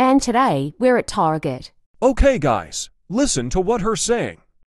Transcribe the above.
and today we're at Target. Okay, guys, listen to what her saying.